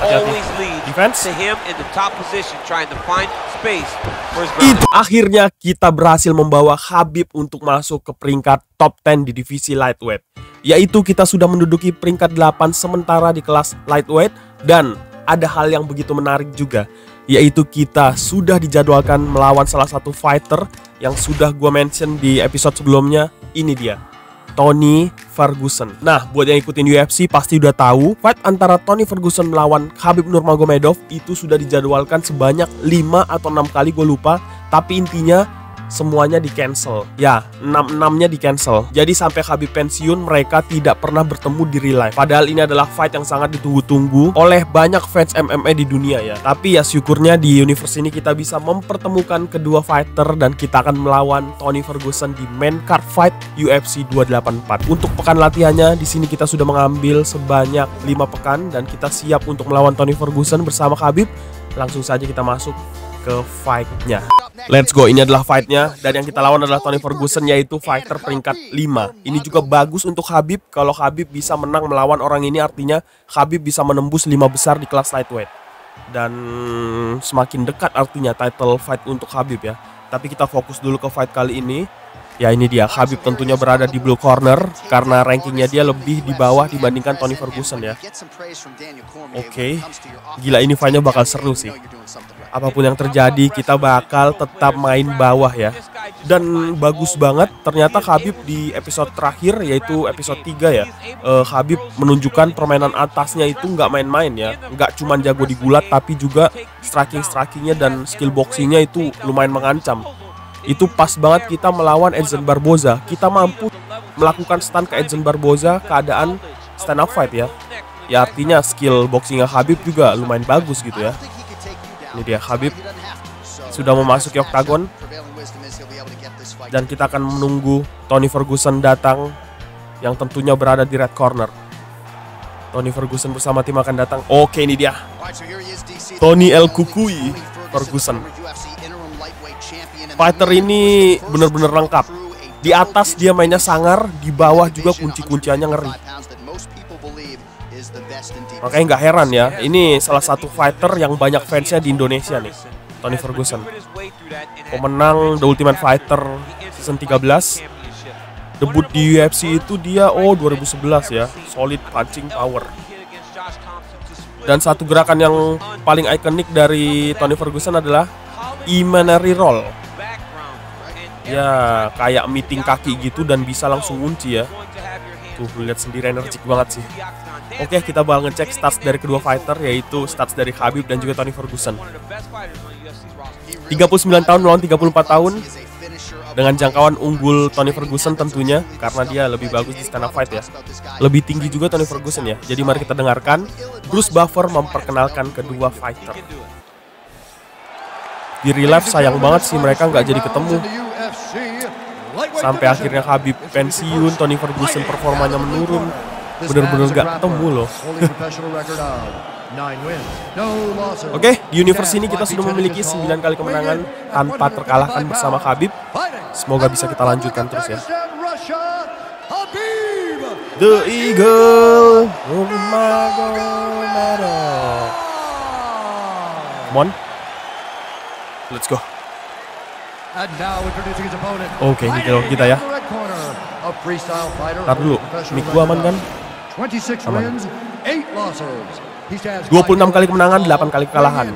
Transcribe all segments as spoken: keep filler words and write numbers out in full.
hati-hati. Defense. Itu akhirnya kita berhasil membawa Khabib untuk masuk ke peringkat top sepuluh di divisi lightweight. Yaitu kita sudah menduduki peringkat delapan sementara di kelas lightweight. Dan ada hal yang begitu menarik juga, yaitu kita sudah dijadwalkan melawan salah satu fighter yang sudah gue mention di episode sebelumnya. Ini dia, Tony Ferguson. Nah, buat yang ikutin U F C pasti udah tahu, fight antara Tony Ferguson melawan Khabib Nurmagomedov itu sudah dijadwalkan sebanyak lima atau enam kali, gue lupa. Tapi intinya semuanya di cancel. Ya, enam-enamnya di cancel. Jadi sampai Khabib pensiun mereka tidak pernah bertemu di real life. Padahal ini adalah fight yang sangat ditunggu-tunggu oleh banyak fans M M A di dunia ya. Tapi ya syukurnya di universe ini kita bisa mempertemukan kedua fighter dan kita akan melawan Tony Ferguson di main card fight U F C dua delapan empat. Untuk pekan latihannya di sini kita sudah mengambil sebanyak lima pekan dan kita siap untuk melawan Tony Ferguson bersama Khabib. Langsung saja kita masuk ke fight-nya. Let's go, ini adalah fight-nya. Dan yang kita lawan adalah Tony Ferguson, yaitu fighter peringkat lima. Ini juga bagus untuk Khabib. Kalau Khabib bisa menang melawan orang ini, artinya Khabib bisa menembus lima besar di kelas lightweight. Dan semakin dekat artinya title fight untuk Khabib ya. Tapi kita fokus dulu ke fight kali ini. Ya ini dia, Khabib tentunya berada di blue corner karena rankingnya dia lebih di bawah dibandingkan Tony Ferguson ya. Oke, okay. Gila ini fight-nya bakal seru sih. Apapun yang terjadi kita bakal tetap main bawah ya. Dan bagus banget ternyata Khabib di episode terakhir yaitu episode tiga ya. uh, Khabib menunjukkan permainan atasnya itu nggak main-main ya. Nggak cuma jago di gulat tapi juga striking-strikingnya dan skill boxingnya itu lumayan mengancam. Itu pas banget kita melawan Edson Barboza. Kita mampu melakukan stun ke Edson Barboza keadaan stand up fight ya. Ya artinya skill boxingnya Khabib juga lumayan bagus gitu ya. Ini dia Khabib sudah memasuki oktagon dan kita akan menunggu Tony Ferguson datang yang tentunya berada di red corner. Tony Ferguson bersama tim akan datang. Oke, ini dia Tony El Cucuy Ferguson. Fighter ini benar-benar lengkap. Di atas dia mainnya sangar, di bawah juga kunci-kunciannya ngeri. Makanya nggak heran ya, ini salah satu fighter yang banyak fansnya di Indonesia nih, Tony Ferguson. Pemenang The Ultimate Fighter season tiga belas. Debut di U F C itu dia oh dua ribu sebelas ya, solid punching power. Dan satu gerakan yang paling ikonik dari Tony Ferguson adalah Imanari Roll. Ya kayak meeting kaki gitu dan bisa langsung kunci ya. Tuh lihat sendiri energik banget sih. Oke, kita bakal ngecek stats dari kedua fighter, yaitu stats dari Khabib dan juga Tony Ferguson. tiga puluh sembilan tahun melawan tiga puluh empat tahun. Dengan jangkauan unggul Tony Ferguson tentunya, karena dia lebih bagus di stand up fight ya. Lebih tinggi juga Tony Ferguson ya. Jadi mari kita dengarkan Bruce Buffer memperkenalkan kedua fighter. Di real life sayang banget sih mereka nggak jadi ketemu. Sampai akhirnya Khabib pensiun, Tony Ferguson performanya menurun. Bener-bener gak ketemu loh. Oke, di universe ini kita sudah memiliki sembilan kali kemenangan tanpa terkalahkan bersama Khabib. Semoga bisa kita lanjutkan terus ya. The Eagle Nurmagomedov. Come on, let's go. Oke, ini kalau kita ya. Ntar dulu, mic gua aman kan? Aman. dua puluh enam kali kemenangan, delapan kali kekalahan.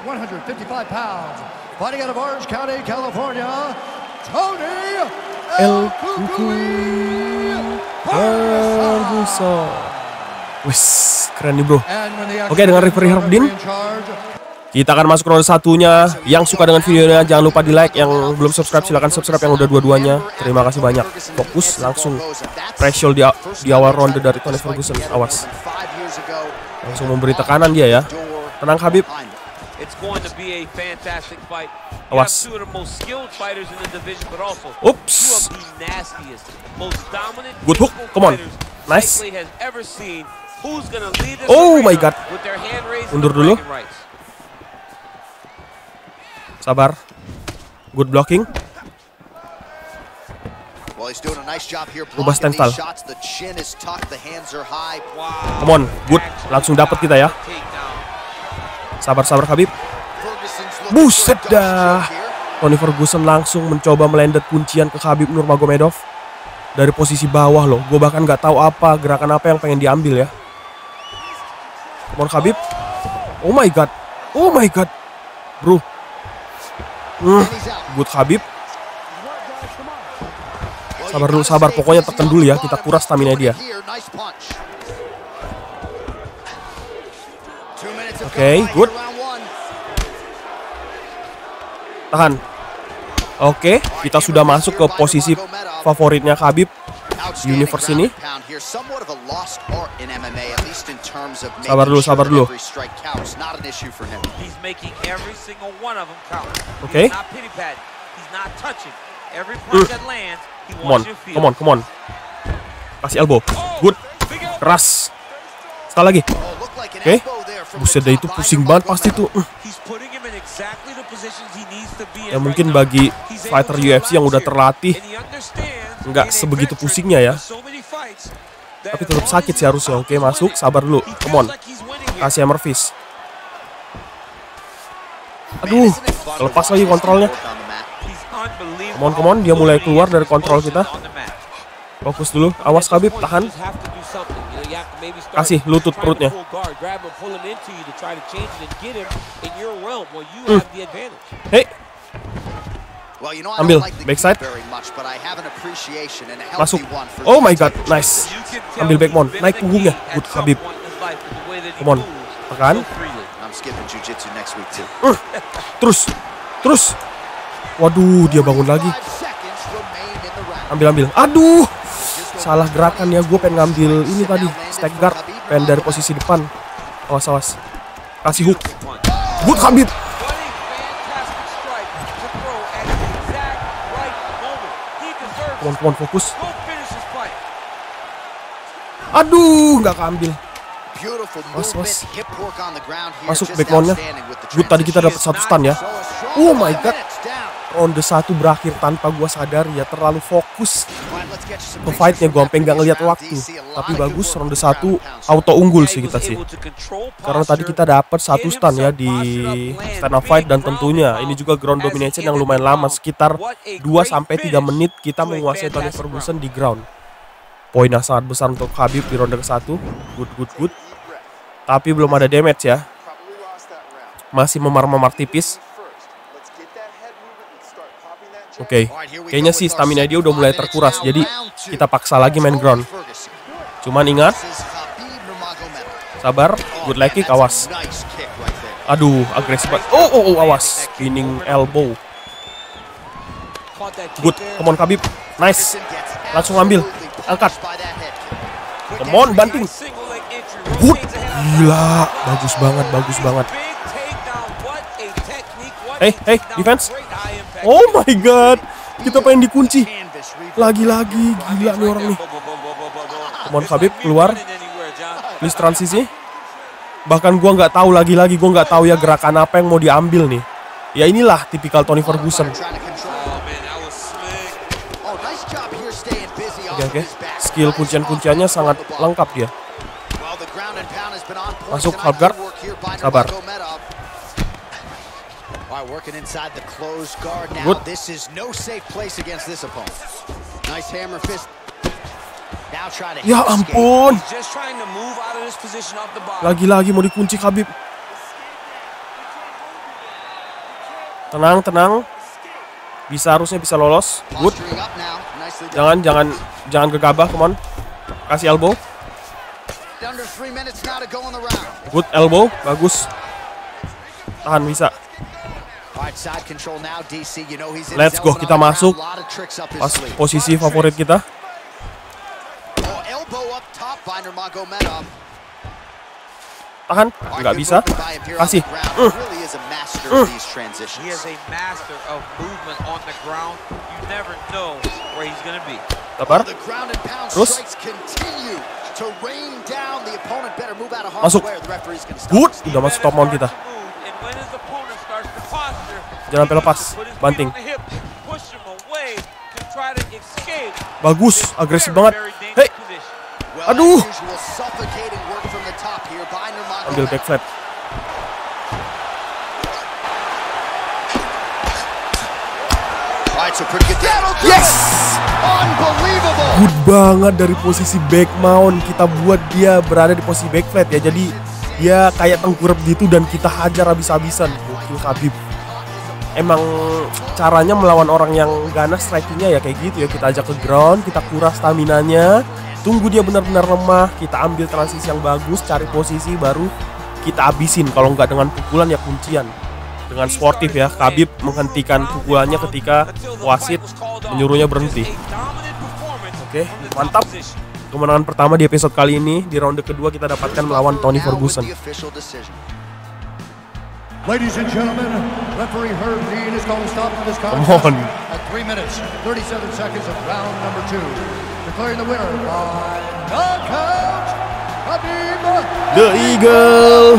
El Cucuy Ferguson. Wis, keren nih bro. Oke, dengan referee Herdin kita akan masuk ronde satunya. Yang suka dengan videonya jangan lupa di like. Yang belum subscribe silahkan subscribe. Yang udah dua-duanya terima kasih banyak. Fokus langsung pressure di, di awal ronde dari Tony Ferguson. Awas, langsung memberi tekanan dia ya. Tenang Khabib. Awas. Ups. Good hook, come on. Nice. Oh my god. Mundur dulu. Sabar. Good blocking. Rubah stand style. Come on, good. Langsung dapat kita ya. Sabar-sabar Khabib. Buset dah. Tony Ferguson langsung mencoba melendet kuncian ke Khabib Nurmagomedov dari posisi bawah loh. Gue bahkan nggak tahu apa gerakan apa yang pengen diambil ya. Come on Khabib. Oh my god. Oh my god. Bro. Hmm. Good Khabib. Sabar dulu, sabar. Pokoknya tekan dulu ya. Kita kuras stamina dia. Oke, okay, good. Tahan. Oke, okay, kita sudah masuk ke posisi favoritnya Khabib Universe ini. Sabar dulu, sabar dulu. Oke. Okay. Mm. Come on, come on, come on. Kasih elbow. Good. Keras. Sekali lagi. Oke. Okay. Buset dah, itu pusing banget pasti tuh. Uh. Ya mungkin bagi fighter U F C yang udah terlatih nggak sebegitu pusingnya ya. Tapi tetap sakit sih harusnya. Oke, masuk. Sabar dulu. Come on. Kasih hammer fist. Aduh, lepas lagi kontrolnya. Come on, come on. Dia mulai keluar dari kontrol kita. Fokus dulu. Awas Khabib, tahan. Kasih lutut perutnya. Hmm. Hei. Ambil backside. Masuk. Oh my god, nice. Ambil backmount. Naik punggungnya. Good Khabib. Come on. Tekan. Uh. Terus. Terus. Waduh, dia bangun lagi. Ambil, ambil. Aduh. Salah gerakan ya. Gue pengen ngambil ini tadi. Stack guard. Pengen dari posisi depan. Awas, awas. Kasih hook. Good Khabib. Come on, come on, fokus. Aduh, nggak keambil. Was, was. Masuk backmountnya. Good, tadi kita dapat satu stun ya. Oh my god. Ronde satu berakhir tanpa gua sadar ya, terlalu fokus ke fightnya. Gua sampai nggak ngeliat waktu. Tapi bagus, ronde satu auto unggul sih kita sih. Karena tadi kita dapat satu stun ya di stand up fight, dan tentunya ini juga ground domination yang lumayan lama, sekitar dua sampai tiga menit kita menguasai Tony Ferguson di ground. Poin yang sangat besar untuk Khabib di ronde ke satu. Good, good, good. Tapi belum ada damage ya. Masih memar-memar tipis. Oke, okay. Kayaknya sih stamina dia udah mulai terkuras, jadi kita paksa lagi main ground. Cuman ingat, sabar, good leg kick, awas. Aduh, agresif banget. Oh, oh, oh, awas. Spinning elbow. Good, come on Khabib. Nice. Langsung ambil, angkat. Come on, banting. Good. Gila, bagus banget, bagus banget. Hey, hey, defense. Oh my god, kita pengen dikunci. Lagi-lagi, gila nih orang nih. Come on Khabib, keluar. Please transisi. Bahkan gua nggak tahu lagi-lagi, gua nggak tahu ya gerakan apa yang mau diambil nih. Ya inilah tipikal Tony Ferguson. Oke, oke. Skill kuncian-kunciannya sangat lengkap dia. Masuk half guard. Sabar. Good. Ya ampun. Lagi-lagi mau dikunci Khabib. Tenang, tenang. Bisa, harusnya bisa lolos. Good. Jangan, jangan, jangan gegabah, come on. Kasih elbow. Good elbow, bagus. Tahan, bisa. Let's go, kita masuk. Pas posisi favorit kita. Tahan, nggak bisa. Kasih. Uh. Uh. Sabar. Terus. Masuk. Good, udah masuk top mount kita. Jangan sampai lepas. Banting. Bagus, agresif banget. Hei. Aduh. Ambil back flat. Yes! Good banget dari posisi back mount. Kita buat dia berada di posisi back flat ya. Jadi dia kayak tengkurap gitu dan kita hajar habis-habisan. Gokil Khabib. Emang caranya melawan orang yang ganas strikingnya ya kayak gitu ya. Kita ajak ke ground, kita kuras staminanya, tunggu dia benar-benar lemah, kita ambil transisi yang bagus, cari posisi baru kita abisin. Kalau nggak dengan pukulan ya kuncian. Dengan sportif ya, Khabib menghentikan pukulannya ketika wasit menyuruhnya berhenti. Oke, mantap. Kemenangan pertama di episode kali ini. Di ronde kedua kita dapatkan melawan Tony Ferguson. Ladies and gentlemen, referee Herb Dean is going to stop this contest at three minutes, thirty-seven seconds of round number two. Declaring the winner by knockout, Khabib The Eagle.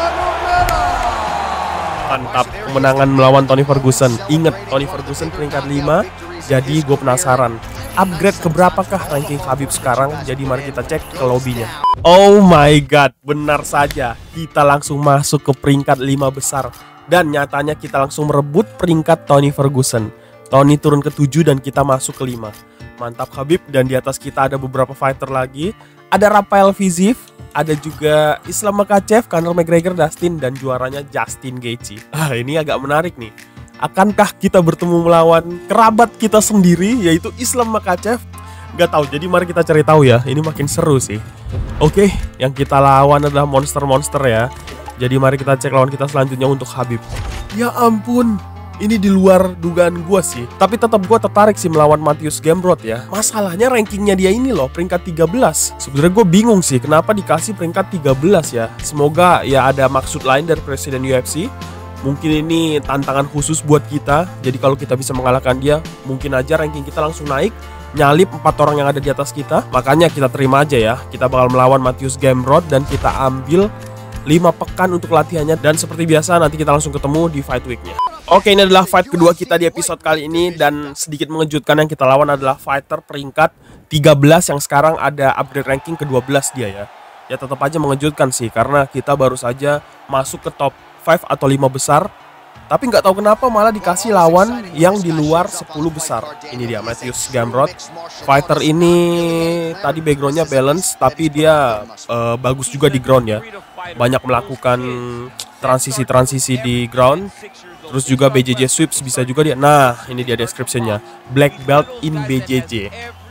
Mantap, kemenangan melawan Tony Ferguson. Ingat, Tony Ferguson peringkat lima. Jadi gue penasaran, upgrade keberapakah ranking Khabib sekarang? Jadi mari kita cek ke lobbynya. Oh my god, benar saja, kita langsung masuk ke peringkat lima besar. Dan nyatanya kita langsung merebut peringkat Tony Ferguson. Tony turun ke tujuh dan kita masuk ke lima. Mantap Khabib, dan di atas kita ada beberapa fighter lagi. Ada Rafael Fiziev, ada juga Islam Makhachev, Conor McGregor, Dustin, dan juaranya Justin Gaethje. Ah, ini agak menarik nih. Akankah kita bertemu melawan kerabat kita sendiri, yaitu Islam Makhachev? Gak tahu, jadi mari kita cari tahu ya. Ini makin seru sih. Oke, yang kita lawan adalah monster-monster ya. Jadi mari kita cek lawan kita selanjutnya untuk Khabib. Ya ampun, ini di luar dugaan gue sih. Tapi tetap gue tertarik sih melawan Mateusz Gamrot ya. Masalahnya rankingnya dia ini loh, peringkat tiga belas. Sebenarnya gue bingung sih kenapa dikasih peringkat tiga belas ya. Semoga ya ada maksud lain dari presiden U F C. Mungkin ini tantangan khusus buat kita. Jadi kalau kita bisa mengalahkan dia, mungkin aja ranking kita langsung naik, nyalip empat orang yang ada di atas kita. Makanya kita terima aja ya. Kita bakal melawan Mateusz Gamrot dan kita ambil lima pekan untuk latihannya. Dan seperti biasa nanti kita langsung ketemu di fight weeknya. Oke, ini adalah fight kedua kita di episode kali ini. Dan sedikit mengejutkan, yang kita lawan adalah fighter peringkat tiga belas yang sekarang ada upgrade ranking ke dua belas dia ya. Ya tetap aja mengejutkan sih, karena kita baru saja masuk ke top lima atau lima besar. Tapi nggak tahu kenapa malah dikasih lawan yang di luar sepuluh besar. Ini dia Mateusz Gamrot. Fighter ini tadi backgroundnya balance, tapi dia uh, bagus juga di ground ya. Banyak melakukan transisi-transisi di ground. Terus juga B J J sweeps bisa juga dia. Nah, ini dia description-nya. Black belt in B J J.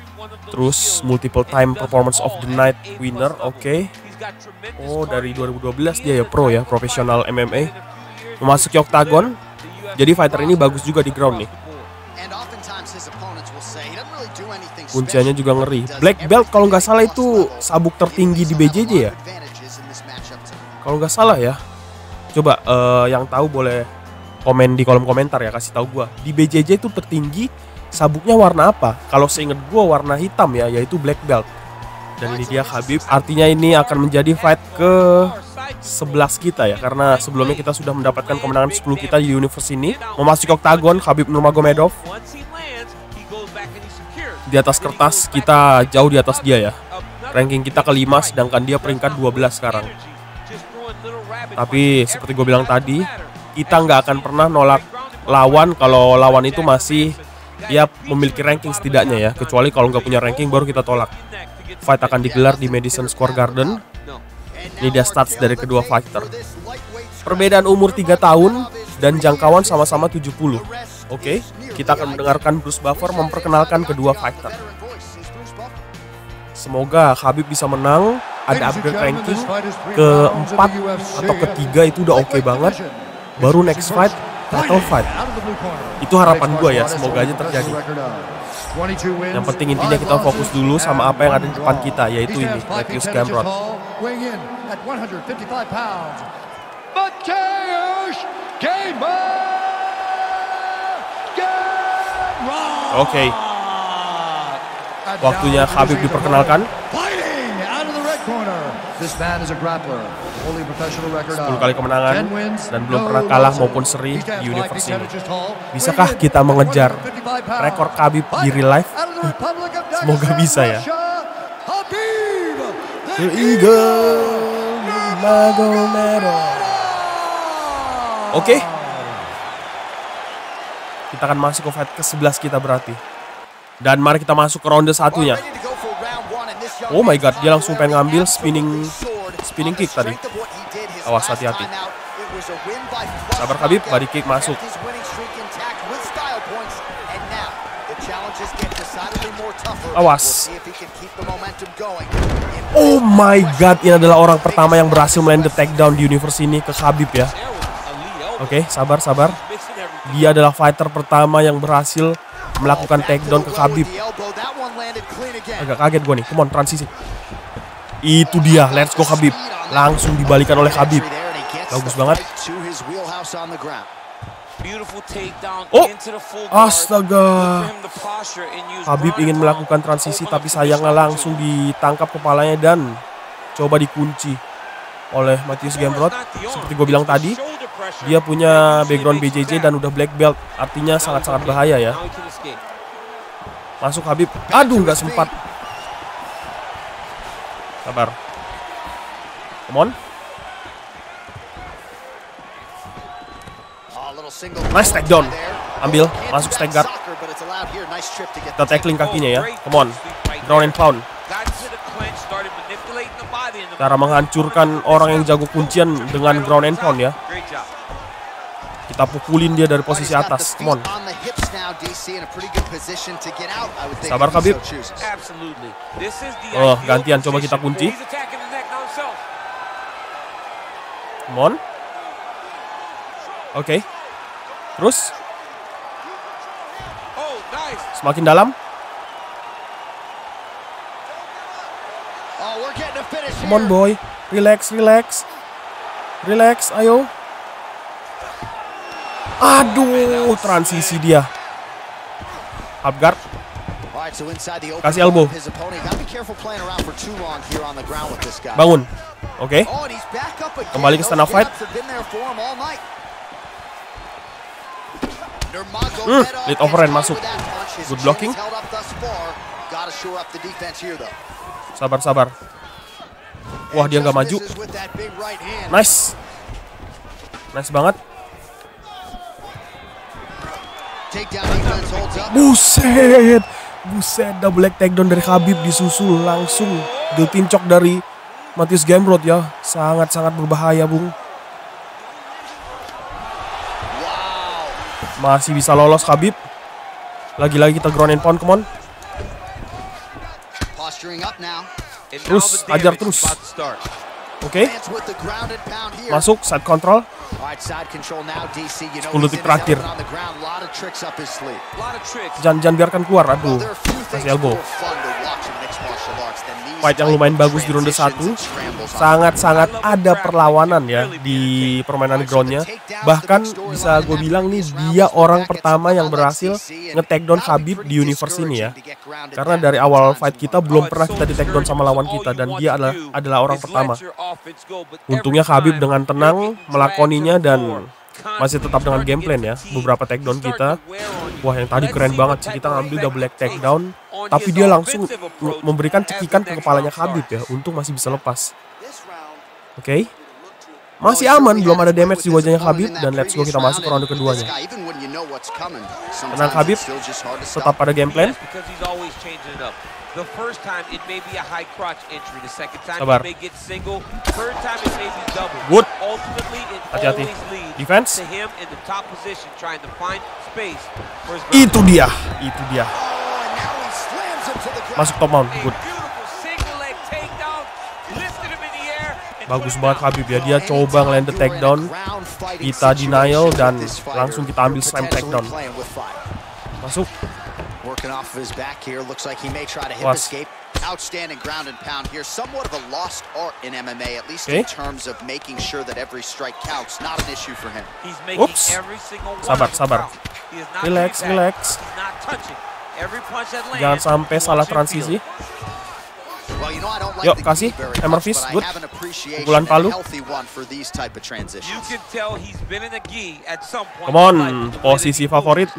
Terus multiple time performance of the night winner. Oke. Okay. Oh, dari dua ribu dua belas dia ya pro ya, profesional M M A. Memasuki oktagon. Jadi fighter ini bagus juga di ground nih. Kunciannya juga ngeri. Black belt kalau nggak salah itu sabuk tertinggi di B J J ya. Kalau nggak salah ya. Coba uh, yang tahu boleh komen di kolom komentar ya, kasih tahu gua. Di B J J itu tertinggi sabuknya warna apa? Kalau seinget gua warna hitam ya, yaitu black belt. Dan ini dia Khabib. Artinya ini akan menjadi fight ke sebelas kita ya, karena sebelumnya kita sudah mendapatkan kemenangan sepuluh kita di universe ini. Memasuki oktagon, Khabib Nurmagomedov. Di atas kertas kita jauh di atas dia ya. Ranking kita kelima, sedangkan dia peringkat dua belas sekarang. Tapi seperti gue bilang tadi, kita nggak akan pernah nolak lawan kalau lawan itu masih ya memiliki ranking setidaknya ya. Kecuali kalau nggak punya ranking baru kita tolak. Fight akan digelar di Madison Square Garden. Ini dia stats dari kedua fighter. Perbedaan umur tiga tahun dan jangkauan sama-sama tujuh puluh. Oke, kita akan mendengarkan Bruce Buffer memperkenalkan kedua fighter. Semoga Khabib bisa menang. Ada upgrade ranking keempat atau ketiga itu udah oke banget. Baru next fight, title fight. Itu harapan gue ya, semoga aja terjadi. Yang penting intinya kita fokus dulu sama apa yang ada di depan kita, yaitu ini, Mateusz Gamrot. Oke, okay. Waktunya Khabib diperkenalkan. sepuluh kali kemenangan dan belum pernah kalah maupun seri di universe ini. Bisakah kita mengejar rekor Khabib di real life? Semoga bisa ya. The Eagle Nurmagomedov. Oke. Kita akan masuk ke fight ke sebelas kita berarti. Dan mari kita masuk ke ronde satunya. Oh my god, dia langsung pengen ngambil spinning spinning kick tadi. Awas, hati-hati. Sabar Khabib, body kick masuk. Awas. Oh my god, ini adalah orang pertama yang berhasil melanded takedown di universe ini ke Khabib ya. Oke, okay, sabar, sabar. Dia adalah fighter pertama yang berhasil melakukan takedown ke Khabib. Agak kaget gue nih, come on, transisi. Itu dia, let's go Khabib. Langsung dibalikan oleh Khabib. Bagus banget. Oh, astaga. Khabib ingin melakukan transisi tapi sayangnya langsung ditangkap kepalanya dan coba dikunci oleh Mateusz Gamrot. Seperti gue bilang tadi, dia punya background B J J dan udah black belt, artinya sangat-sangat bahaya ya. Masuk Khabib. Aduh, nggak sempat. Sabar. Come on. Nice takedown. Ambil, masuk stake guard. Kita tackling kakinya ya. Come on. Ground and pound. Cara menghancurkan orang yang jago kuncian dengan ground and pound ya. Kita pukulin dia dari posisi atas. Come on. Sabar Khabib. Oh, gantian, coba kita kunci. Come on. Oke, okay. Terus semakin dalam. Come on boy, relax, relax, relax, ayo. Aduh, transisi dia. Up guard. Kasih elbow. Bangun. Oke. Okay. Kembali ke stand up fight. Hmm, lead overhand masuk. Good blocking. Sabar, sabar. Wah, dia nggak maju. Nice. Nice banget. Buset. Buset, double leg takedown dari Khabib disusul langsung guillotine choke dari Mateusz Gamrot ya. Sangat-sangat berbahaya, Bung. Masih bisa lolos Khabib. Lagi-lagi kita ground and pound, come on. Terus, ajar terus. Oke, okay. Masuk, side control. sepuluh detik terakhir. Jangan, jangan biarkan keluar, aduh. Kasih elbow. Fight yang lumayan bagus di ronde satu. Sangat-sangat ada perlawanan ya di permainan groundnya. Bahkan bisa gue bilang nih, dia orang pertama yang berhasil nge-takedown Khabib di universe ini ya. Karena dari awal fight kita belum pernah kita di-takedown sama lawan kita. Dan dia adalah, adalah orang pertama. Untungnya Khabib dengan tenang melakoninya dan masih tetap dengan game plan ya. Beberapa takedown kita. Wah, yang tadi keren banget sih, kita ngambil double leg takedown. Tapi dia langsung memberikan cekikan ke kepalanya Khabib ya. Untung masih bisa lepas. Oke, okay. Masih aman, belum ada damage di wajahnya Khabib. Dan let's go, kita masuk ke ronde keduanya. Tenang Khabib, tetap pada game plan. Sabar. Good. Hati-hati. Defense. Itu dia, itu dia. Masuk top mount, good. Bagus banget Khabib ya, dia coba ngelanded takedown. Kita denial dan langsung kita ambil slam takedown. Masuk. Was. Outstanding ground and pound here, somewhat of a lost art in M M A, at least okay. in terms of making sure that every strike counts. Not an issue for him. Oops. Sabar, sabar. Relax, relax. Jangan sampai salah transisi. Yuk, kasih hammer fist, good. Pukulan palu. Come on, posisi favorit.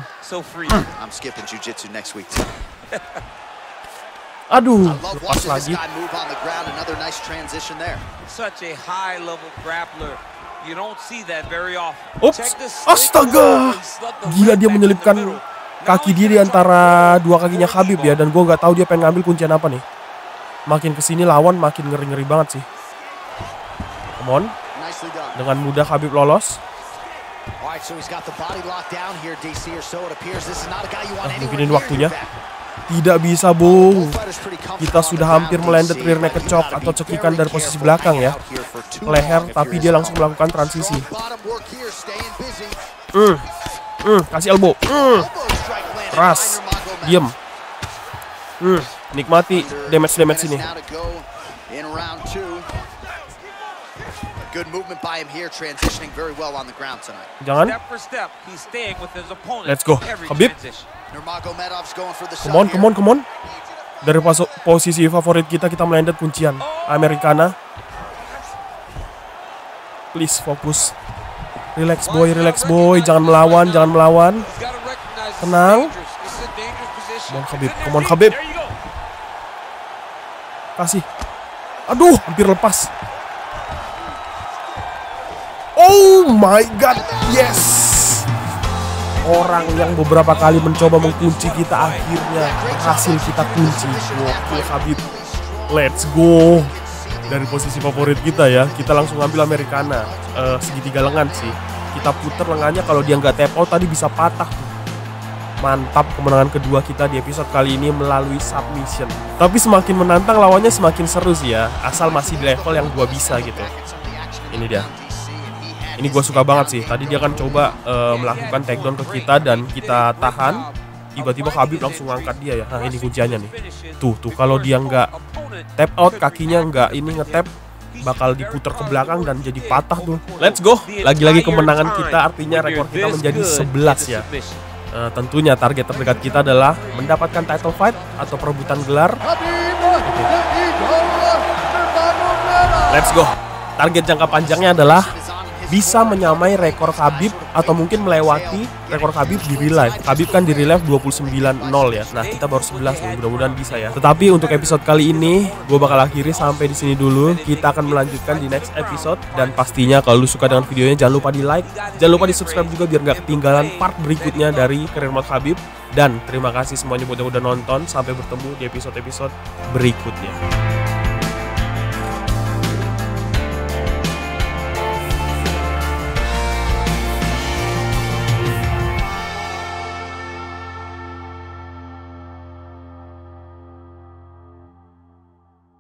Aduh, lepas lagi. Ups, astaga, gila dia menyelipkan kaki dia di antara dua kakinya Khabib ya, dan gue nggak tahu dia pengen ngambil kuncian apa nih. Makin kesini lawan makin ngeri-ngeri banget sih. Come on, dengan mudah Khabib lolos. Nah, mungkin ini waktunya. Tidak bisa, Bung. Kita sudah hampir melanded rear naked choke atau cekikan dari posisi belakang ya. Leher, tapi dia langsung melakukan transisi. Mm. Mm. Kasih elbow. Mm. Keras. Diem. Mm. Nikmati damage-damage ini. Jangan. Let's go, Khabib. Come on, come on, come on. Dari posisi favorit kita, kita melanded kuncian Americana. Please fokus. Relax boy, relax boy. Jangan melawan, jangan melawan. Tenang. Come on Khabib, come on Khabib. Kasih. Aduh, hampir lepas. Oh my god, yes. Orang yang beberapa kali mencoba mengkunci kita akhirnya berhasil kita kunci. Gokil Khabib. Let's go. Dari posisi favorit kita ya, kita langsung ambil Americana. uh, Segitiga lengan sih. Kita puter lengannya, kalau dia nggak tap out tadi bisa patah tuh. Mantap, kemenangan kedua kita di episode kali ini melalui submission. Tapi semakin menantang lawannya semakin seru sih ya, asal masih di level yang gua bisa gitu. Ini dia. Ini gue suka banget sih. Tadi dia kan coba uh, melakukan takedown ke kita dan kita tahan. Tiba-tiba Khabib langsung ngangkat dia ya. Nah ini kunciannya nih. Tuh, tuh kalau dia nggak tap out, kakinya nggak ini ngetap, bakal diputer ke belakang dan jadi patah tuh. Let's go. Lagi-lagi kemenangan kita, artinya rekor kita menjadi sebelas ya. Uh, tentunya target terdekat kita adalah mendapatkan title fight atau perebutan gelar. Okay. Let's go. Target jangka panjangnya adalah bisa menyamai rekor Khabib atau mungkin melewati rekor Khabib di real life. Khabib kan di real life dua puluh sembilan nol ya. Nah, kita baru sebelas nih, mudah-mudahan bisa ya. Tetapi untuk episode kali ini gue bakal akhiri sampai di sini dulu. Kita akan melanjutkan di next episode, dan pastinya kalau lu suka dengan videonya jangan lupa di like, jangan lupa di subscribe juga biar nggak ketinggalan part berikutnya dari Career Mode Khabib. Dan terima kasih semuanya buat yang udah nonton. Sampai bertemu di episode-episode berikutnya.